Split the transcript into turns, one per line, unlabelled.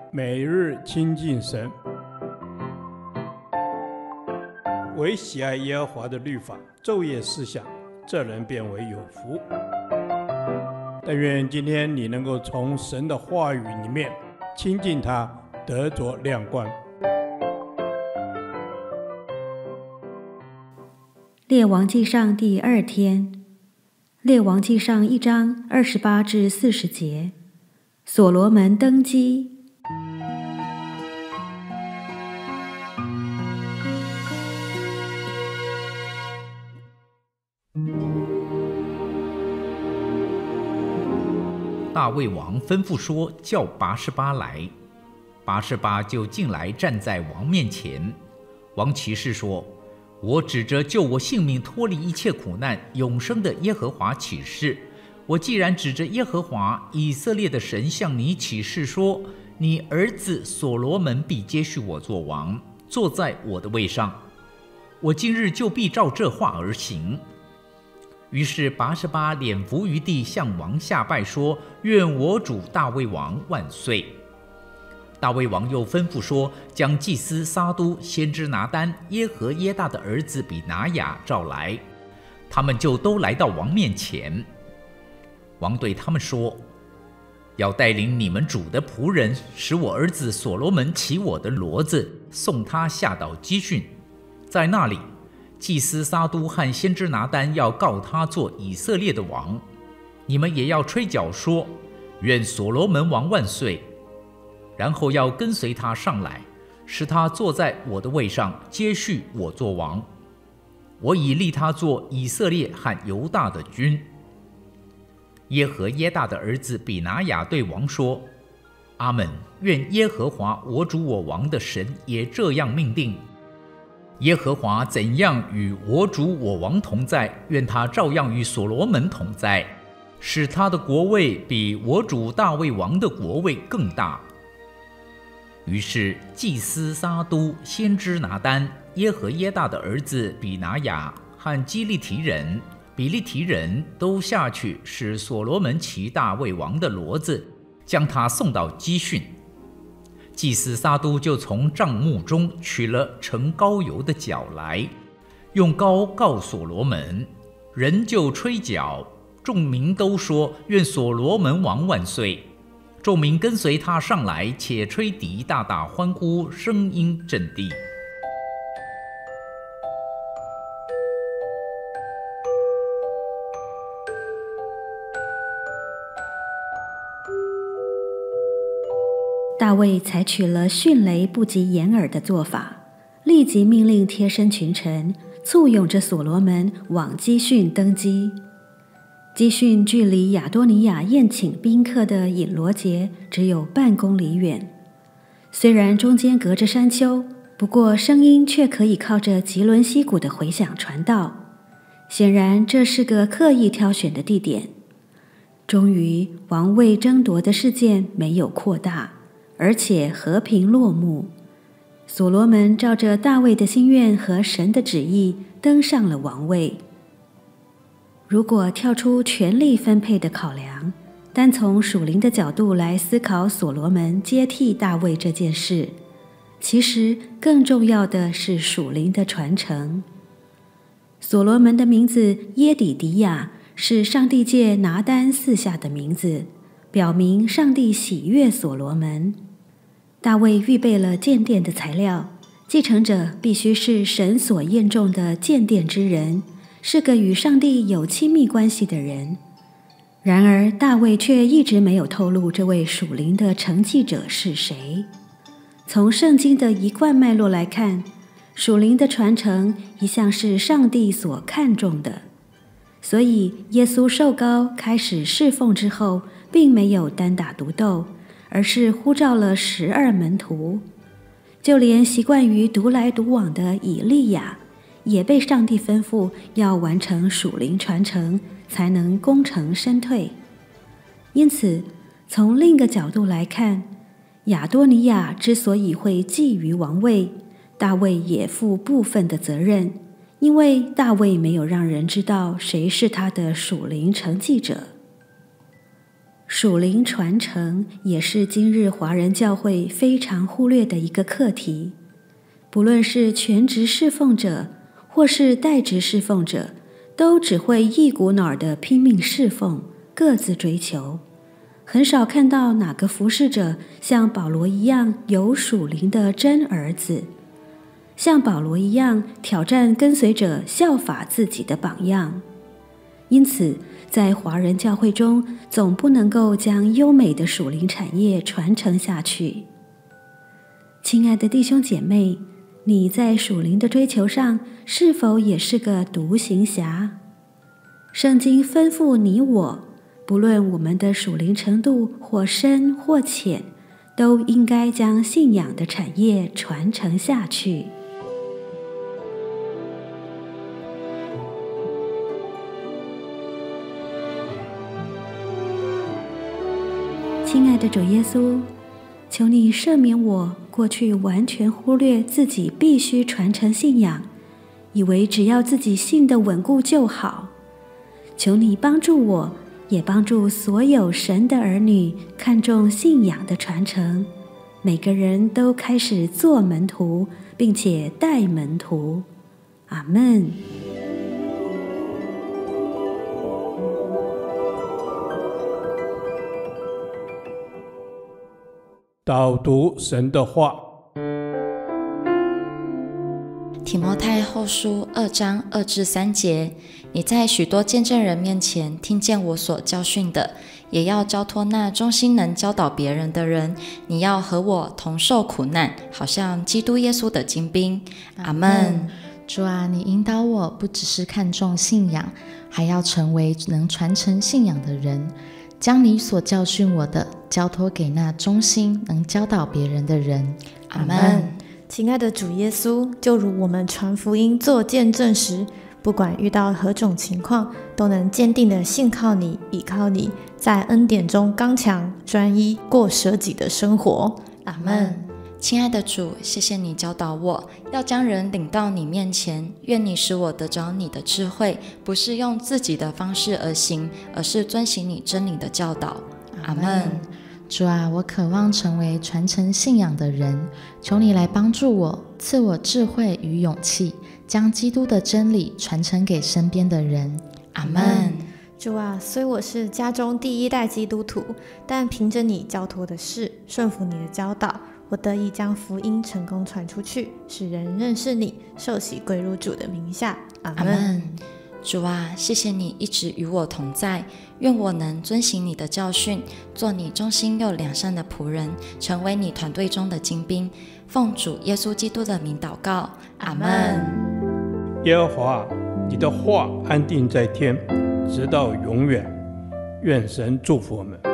每日亲近神，唯喜爱耶和华的律法，昼夜思想，这人变为有福。但愿今天你能够从神的话语里面亲近他，得着亮光。
列王纪上第2天，列王纪上1章28至40节，所罗门登基。
大卫王吩咐说，叫拔示巴来。拔示巴就进来，站在王面前。王起誓说：我指着救我性命、脱离一切苦难、永生的耶和华起誓，我既然指着耶和华以色列的神向你起誓说，你儿子所罗门必接续我做王，坐在我的位上，我今日就必照这话而行。于是拔示巴脸伏于地，向王下拜说：愿我主大卫王万岁。大卫王又吩咐说，将祭司撒督、先知拿单、耶和耶大的儿子比拿雅召来，他们就都来到王面前。王对他们说：要带领你们主的仆人，使我儿子所罗门骑我的骡子，送他下到基训，在那里祭司撒督和先知拿单要告他做以色列的王，你们也要吹角说：愿所罗门王万岁。然后要跟随他上来，使他坐在我的位上，接续我做王。我已立他做以色列和犹大的君。耶和耶大的儿子比拿雅对王说：阿们，愿耶和华我主我王的神也这样命定。耶和华怎样与我主我王同在，愿他照样与所罗门同在，使他的国位比我主大卫王的国位更大。于是祭司撒督、先知拿单、耶和耶大的儿子比拿雅和基利提人、比利提人都下去，使所罗门骑大卫王的骡子，将他送到基训。祭司撒督就从帐幕中取了盛膏油的角来，用膏告所罗门，人就吹角，众民都说：愿所罗门王万岁。众民跟随他上来，且吹笛，大大欢呼，声音震地。
大卫采取了迅雷不及掩耳的做法，立即命令贴身群臣簇拥着所罗门往基训登基。基训距离亚多尼亚宴请宾客的隐罗节只有半公里远，虽然中间隔着山丘，不过声音却可以靠着吉伦溪谷的回响传到。显然这是个刻意挑选的地点。终于王位争夺的事件没有扩大，而且和平落幕。所罗门照着大卫的心愿和神的旨意登上了王位。如果跳出权力分配的考量，单从属灵的角度来思考所罗门接替大卫这件事，其实更重要的是属灵的传承。所罗门的名字耶底迪亚是上帝借拿单赐下的名字，表明上帝喜悦所罗门。大卫预备了建殿的材料，继承者必须是神所验中的建殿之人，是个与上帝有亲密关系的人。然而大卫却一直没有透露这位属灵的承继者是谁。从圣经的一贯脉络来看，属灵的传承一向是上帝所看重的，所以耶稣受膏开始侍奉之后，并没有单打独斗，而是呼召了12门徒。就连习惯于独来独往的以利亚，也被上帝吩咐要完成属灵传承，才能功成身退。因此从另一个角度来看，亚多尼亚之所以会觊觎王位，大卫也负部分的责任，因为大卫没有让人知道谁是他的属灵承继者。 属灵传承也是今日华人教会非常忽略的一个课题。不论是全职侍奉者或是代职侍奉者，都只会一股脑儿的拼命侍奉，各自追求，很少看到哪个服侍者像保罗一样有属灵的真儿子，像保罗一样挑战跟随者效法自己的榜样。因此在华人教会中，总不能够将优美的属灵产业传承下去。亲爱的弟兄姐妹，你在属灵的追求上是否也是个独行侠？圣经吩咐你我，不论我们的属灵程度或深或浅，都应该将信仰的产业传承下去。亲爱的主耶稣，求你赦免我过去完全忽略自己必须传承信仰，以为只要自己信得稳固就好。求你帮助我，也帮助所有神的儿女看重信仰的传承，每个人都开始做门徒，并且带门徒。阿们。
导读神的话。
提摩太后书2章2至3节，你在许多见证人面前听见我所教训的，也要交托那忠心能教导别人的人。你要和我同受苦难，好像基督耶稣的精兵。阿们。
主啊，你引导我不只是看重信仰，还要成为能传承信仰的人，将你所教训我的交托给那忠心能教导别人的人。
阿们。
亲爱的主耶稣，就如我们传福音做见证时，不管遇到何种情况，都能坚定的信靠你，倚靠你，在恩典中刚强专一，过舍己的生活。
阿们。亲爱的主，谢谢你教导我要将人领到你面前，愿你使我得着你的智慧，不是用自己的方式而行，而是遵行你真理的教导。阿们。
主啊，我渴望成为传承信仰的人，求你来帮助我，赐我智慧与勇气，将基督的真理传承给身边的人。
阿们。
主啊，虽我是家中第一代基督徒，但凭着你交托的事，顺服你的教导，我得以将福音成功传出去，使人认识你，受洗归入主的名下。阿们。
主啊，谢谢你一直与我同在，愿我能遵行你的教训，做你忠心又良善的仆人，成为你团队中的精兵。奉主耶稣基督的名祷告。阿们。
耶和华，你的话安定在天，直到永远。愿神祝福我们。